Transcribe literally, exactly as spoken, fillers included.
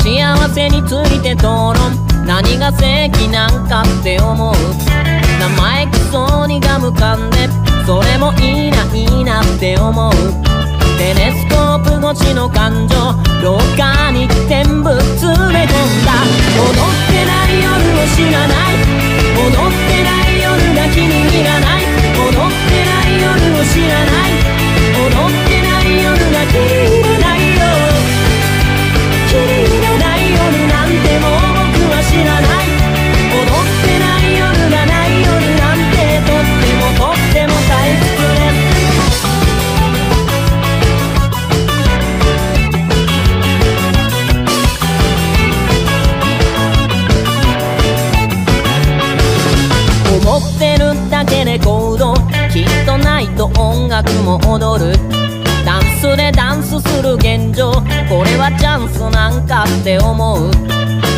幸せについて討論、何が正義なんかって思う。生意気そうにガム噛んで、それもいいないいなって思う。テレスコープ越しの感情、廊下に全部詰め込んだ。踊ってない夜を知らない、踊ってない夜が気に入らない、踊ってない夜を知らない、踊ってない夜が気に入らないよ。気に入らない夜なんてもう僕は知らない。踊ってない夜がない夜なんてとってもとっても退屈です。思ってるだけで行動、きっとないと音楽も踊る。ダンスでダンスする現状、これはチャンスなんかって思う。